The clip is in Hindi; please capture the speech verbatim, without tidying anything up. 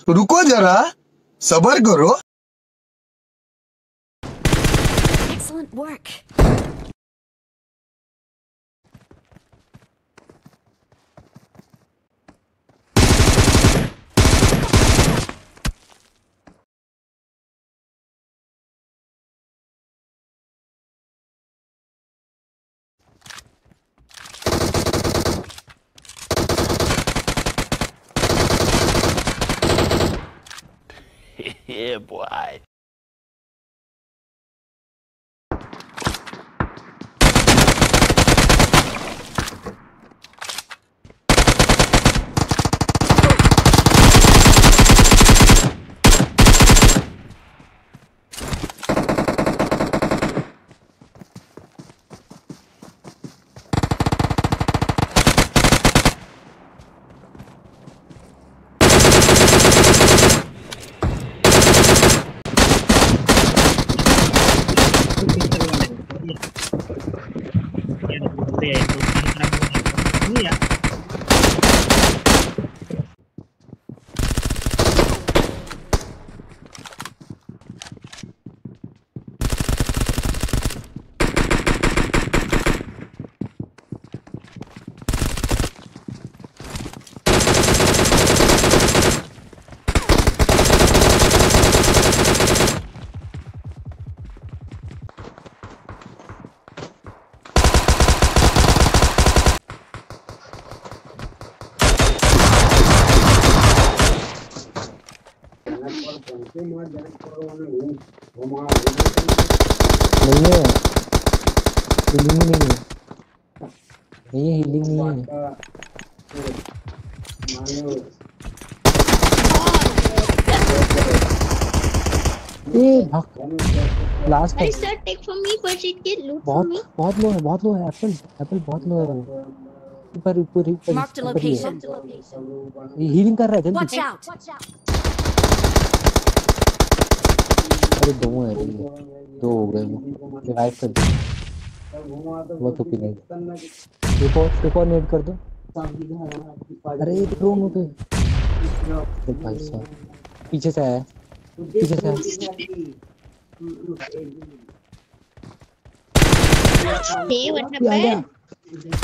रुको जरा, सब्र करो। Excellent work. Yeah, boy. नहीं है, हीलिंग ही नहीं है, नहीं है हीलिंग नहीं है। ए भाग लास्ट है। Sir, take from me, purchase it, loot from बहुत me. बहुत लो है, बहुत लो है। एप्पल एप्पल बहुत लो है। ऊपर ऊपर ऊपर Marked a ऊपर ही है। location. ये हीलिंग कर रहा है जल्दी। Watch out. अरे दो है, दो हो गए वो, रिवाइव कर दो। वो तो पी नहीं, एक और एक और नेट कर दो। अरे ये ड्रोन हो गए। अरे भाई साहब पीछे से आया, पीछे से आया। Hey, what ये आ गया। happened?